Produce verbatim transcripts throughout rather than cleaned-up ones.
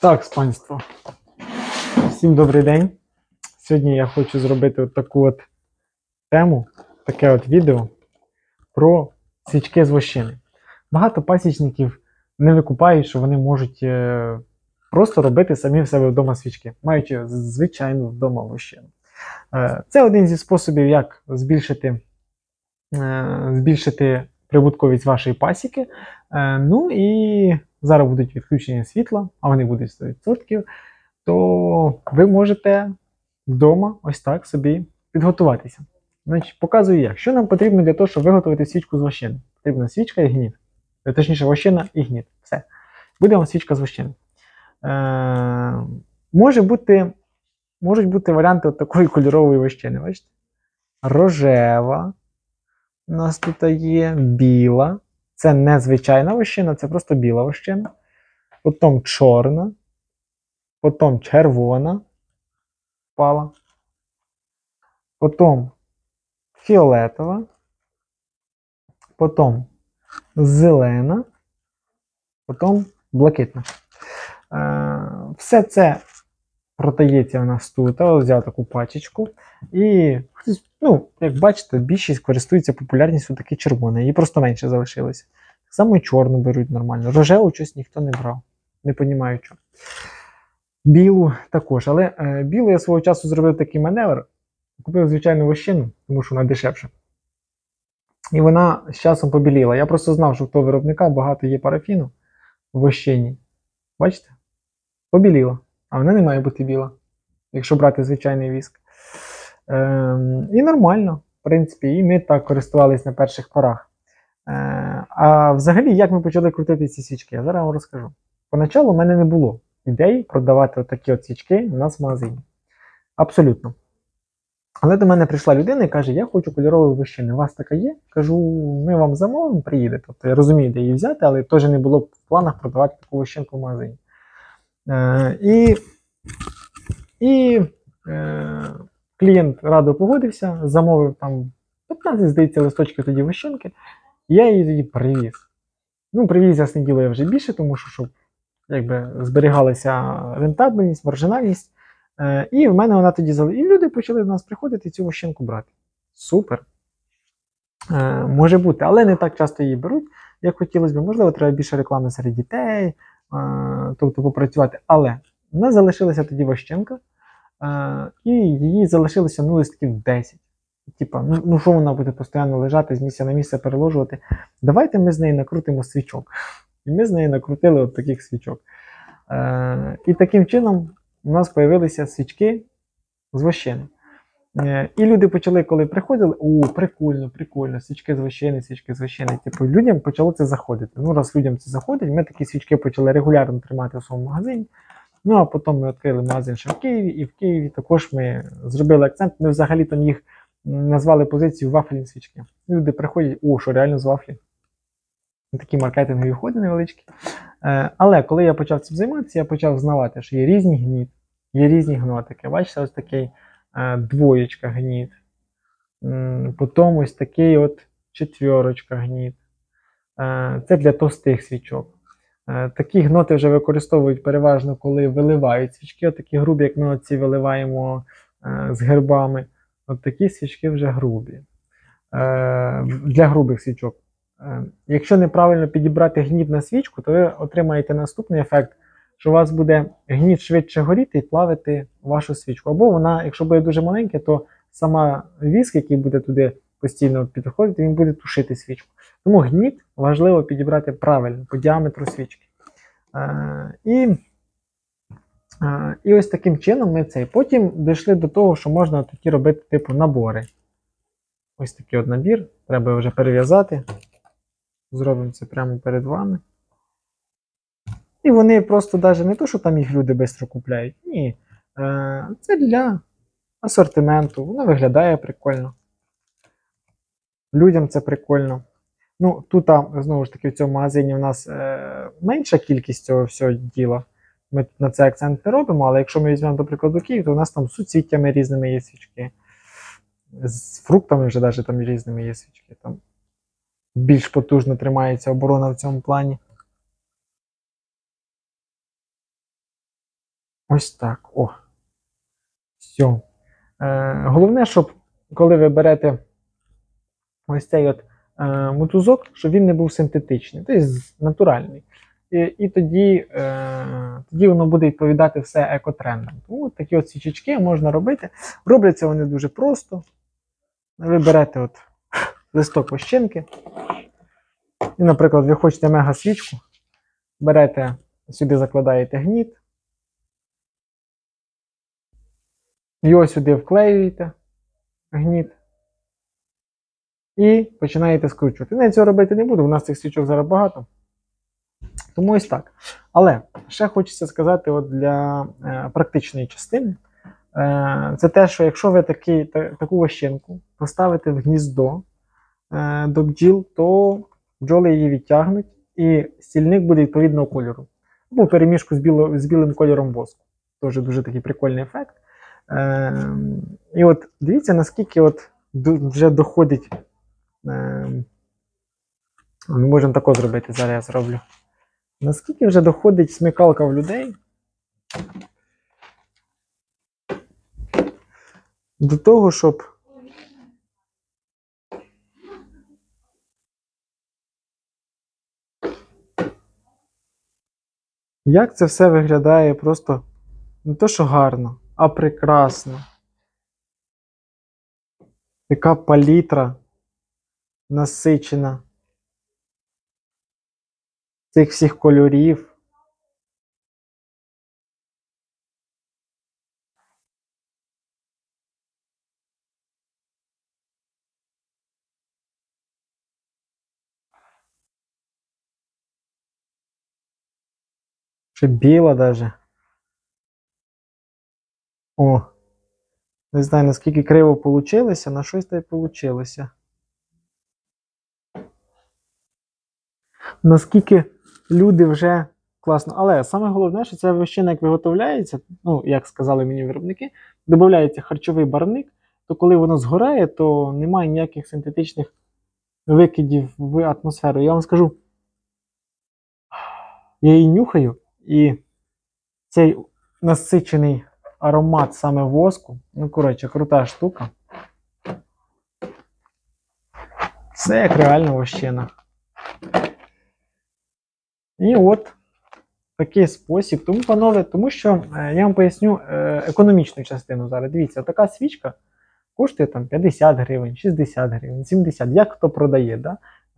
Так, панство, всім добрий день. Сьогодні я хочу зробити от таку от тему, таке от відео про свічки з вощини. Багато пасічників не викупають, що вони можуть е, просто робити самі в себе вдома свічки, маючи звичайну вдома вощину. Е, це один зі способів, як збільшити, е, збільшити прибутковість вашої пасіки. Е, ну і зараз будуть відключення світла, а вони будуть сто відсотків. То ви можете вдома ось так собі підготуватися. Значить, показую як. Що нам потрібно для того, щоб виготовити свічку з вощини? Потрібна свічка і гніт. Точніше, вощина і гніт. Все. Буде вам свічка з вощини. Е, може бути, можуть бути варіанти от такої кольорової вощини. Бачите? Рожева. У нас тут є біла. Це не звичайна вощина, це просто біла вощина. Потім чорна. Потім червона впала, потім фіолетова, потім зелена, потім блакитна. Е, все це продається у нас тут. Я взяв таку пачечку. І, ну, як бачите, більшість користується популярністю таки червона. Її просто менше залишилося. Так само і чорну беруть нормально. Рожеву щось ніхто не брав. Не розумію, чого. Білу також, але е, білу я свого часу зробив такий маневр, купив звичайну вощину, тому що вона дешевша. І вона з часом побіліла. Я просто знав, що в того виробника багато є парафіну в вощині. Бачите? Побіліла. А вона не має бути біла, якщо брати звичайний віск. Е, і нормально, в принципі, і ми так користувалися на перших порах. Е, а взагалі, як ми почали крутити ці свічки, я зараз вам розкажу. Поначалу в мене не було ідеї продавати отакі от свічки у нас в магазині. Абсолютно. Але до мене прийшла людина і каже, я хочу кольорової вощини. У вас така є? Кажу, ми вам замовимо, приїде. Тобто я розумію, де її взяти, але теж не було в планах продавати таку вощинку в магазині. Е, і і е, клієнт радо погодився, замовив там п'ятнадцять, здається, листочків тоді вощинки. І я її тоді привіз. Ну, привіз, ясне діло, я вже більше, тому що, щоб якби зберігалася рентабельність, маржинальність. Е, і в мене вона тоді залишилася. І люди почали до нас приходити і цю вощинку брати. Супер. Е, може бути, але не так часто її беруть, як хотілося б. Можливо, треба більше реклами серед дітей, е, тобто попрацювати. Але в нас залишилася тоді вощинка, е, і її залишилося ну, листків десять. Типа, ну, ну що вона буде постійно лежати, з місця на місце переложувати. Давайте ми з неї накрутимо свічок. І ми з неї накрутили от таких свічок. Е, і таким чином у нас з'явилися свічки з вощини. Е, і люди почали, коли приходили, о, прикольно, прикольно, свічки з вощини, свічки з вощини. Типу, людям почало це заходити. Ну, раз людям це заходить, ми такі свічки почали регулярно тримати у своєму магазині. Ну, а потім ми відкрили магазин ще в Києві, і в Києві також ми зробили акцент. Ми взагалі там їх назвали позицію вафельні свічки. Люди приходять, о, що реально з вафлі. Такі маркетингові ходи невеличкі. Е, але коли я почав цим займатися, я почав знавати, що є різні гніт, є різні гнотики. Бачите, ось такий е, двоєчка гніт. М, потім ось такий от четвірочка гніт. Е, це для товстих свічок. Е, такі гноти вже використовують переважно, коли виливають свічки. От такі грубі, як ми оці виливаємо е, з гербами. От такі свічки вже грубі. Е, для грубих свічок. Якщо неправильно підібрати гніт на свічку, то ви отримаєте наступний ефект, що у вас буде гніт швидше горіти і плавити вашу свічку. Або вона, якщо буде дуже маленька, то сама віск, який буде туди постійно підходити, він буде тушити свічку. Тому гніт важливо підібрати правильно, по діаметру свічки. І, і ось таким чином ми цей. Потім дійшли до того, що можна такі робити типу набори. Ось такий от набір, треба вже перев'язати. Зробимо це прямо перед вами. І вони просто навіть не то, що там їх люди швидко купляють. Ні. Це для асортименту. Воно виглядає прикольно. Людям це прикольно. Ну, тут, знову ж таки, в цьому магазині у нас е, менша кількість цього всього діла. Ми на це акцент не робимо, але якщо ми візьмемо, до прикладу, Київ, то у нас там з суцвіттями різними є свічки. З фруктами вже навіть там різними є свічки. Там більш потужно тримається оборона в цьому плані. Ось так. О. Все. Е, головне, щоб коли ви берете ось цей от е, мотузок, щоб він не був синтетичний, тобто натуральний. І, і тоді, е, тоді воно буде відповідати все екотрендам. Тому такі от свічечки можна робити. Робляться вони дуже просто. Ви берете от листок вощинки. І, наприклад, ви хочете мега-свічку, берете, сюди закладаєте гніт. Його сюди вклеюєте, гніт. І починаєте скручувати. Я цього робити не буду, у нас цих свічок зараз багато. Тому ось так. Але ще хочеться сказати от для е, практичної частини. Е, це те, що якщо ви такі, та, таку вощинку поставите в гніздо е, до бджіл, то бджоли її відтягнуть і стільник буде відповідного кольору. Або перемішку з, біло, з білим кольором воску. Теж дуже такий прикольний ефект. Е, і от дивіться, наскільки от вже доходить. Е, ми можемо тако зробити, зараз я зроблю. Наскільки вже доходить смикалка в людей до того, щоб як це все виглядає просто не то, що гарно, а прекрасно. Яка палітра насичена цих всіх кольорів. Ще біла даже. О, не знаю, наскільки криво получилося, на щось та й получилося. Наскільки люди вже класно. Але саме головне, що ця вощина, як виготовляється, ну, як сказали мені виробники, додається харчовий барвник, то коли воно згорає, то немає ніяких синтетичних викидів в атмосферу. Я вам скажу, я її нюхаю, і цей насичений аромат саме воску, ну, коротше, крута штука. Це як реальна вощина. І от такий спосіб. Тому, панове, тому що е, я вам поясню е, економічну частину зараз. Дивіться, така свічка коштує там п'ятдесят гривень, шістдесят гривень, сімдесят, як хто продає. Да? Е,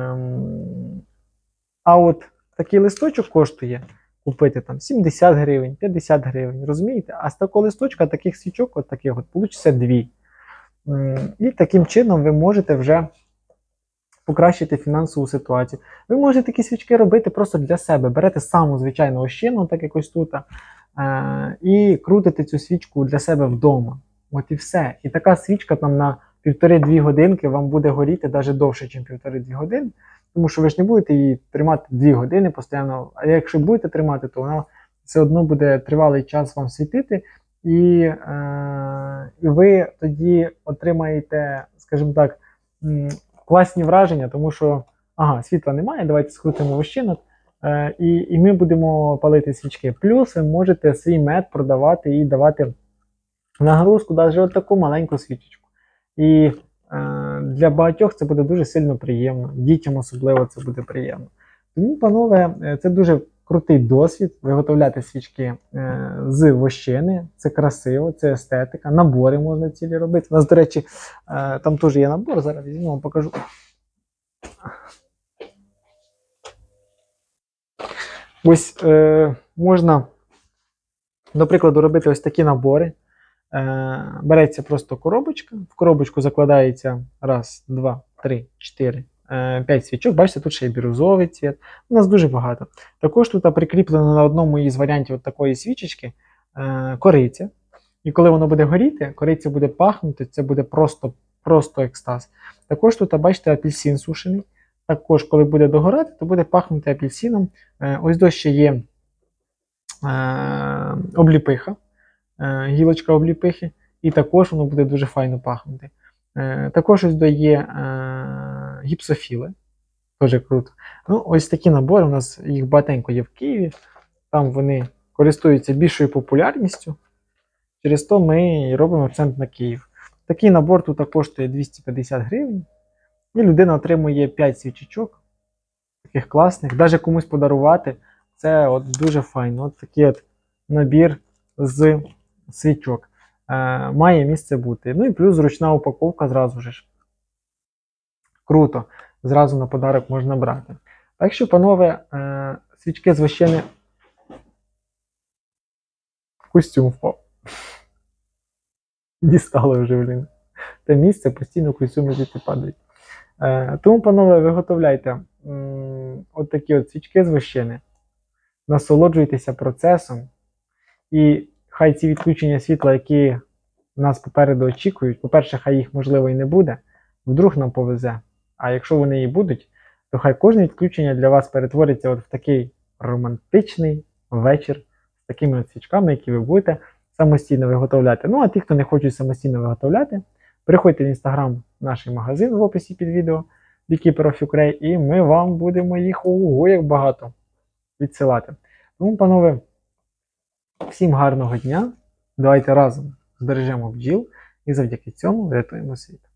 а от такий листочок коштує купити там сімдесят гривень, п'ятдесят гривень, розумієте? А з такого листочка, таких свічок, от таких от, получиться дві. Е, і таким чином ви можете вже покращити фінансову ситуацію. Ви можете такі свічки робити просто для себе. Берете саму звичайну ощину, так якось тут, е і крутите цю свічку для себе вдома. От і все. І така свічка там на півтори-дві годинки вам буде горіти навіть довше, ніж півтори-дві години. Тому що ви ж не будете її тримати дві години постійно. А якщо будете тримати, то вона все одно буде тривалий час вам світити. І, е і ви тоді отримаєте, скажімо так, класні враження, тому що, ага, світла немає, давайте скрутимо вощинок, е, і, і ми будемо палити свічки. Плюс ви можете свій мед продавати і давати нагрузку, навіть от таку маленьку свічечку. І е, для багатьох це буде дуже сильно приємно, дітям особливо це буде приємно. Тому, панове, це дуже крутий досвід, виготовляти свічки е, з вощини, це красиво, це естетика, набори можна цілі робити. У нас, до речі, е, там теж є набор, зараз візьму, вам покажу. Ось е, можна, до прикладу, робити ось такі набори. Е, береться просто коробочка, в коробочку закладається раз, два, три, чотири, п'ять свічок. Бачите, тут ще є бірюзовий цвіт. У нас дуже багато. Також тут прикріплено на одному із варіантів от такої свічечки е, кориця. І коли воно буде горіти, кориця буде пахнути, це буде просто, просто екстаз. Також тут, бачите, апельсин сушений. Також, коли буде догорати, то буде пахнути апельсином. Е, ось до ще є е, обліпиха, е, гілочка обліпихи. І також воно буде дуже файно пахнути. Е, також ось дає е, гіпсофіли. Дуже круто. Ну, ось такі набори, у нас їх багатенько є в Києві. Там вони користуються більшою популярністю. Через то ми і робимо акцент на Київ. Такий набор тут коштує двісті п'ятдесят гривень. І людина отримує п'ять свічечок. Таких класних. Навіть комусь подарувати. Це от дуже файно. От такий от набір з свічок. Е, має місце бути. Ну і плюс зручна упаковка зразу ж. Круто. Зразу на подарок можна брати. Так що, панове, е, свічки з вощини. Костюм впав. Дістало вже, блін. Те місце постійно костюми діти падають. Е, тому, панове, виготовляйте м, от такі от свічки з вощини. Насолоджуйтеся процесом. І хай ці відключення світла, які нас попереду очікують, по-перше, хай їх, можливо, і не буде, вдруг нам повезе. А якщо вони і будуть, то хай кожне відключення для вас перетвориться от в такий романтичний вечір з такими от свічками, які ви будете самостійно виготовляти. Ну, а ті, хто не хочуть самостійно виготовляти, переходьте в інстаграм, наш магазин в описі під відео, Beekeeper of Ukraine, і ми вам будемо їх ого, як багато відсилати. Тому, панове, всім гарного дня. Давайте разом збережемо бджіл і завдяки цьому врятуємо світ.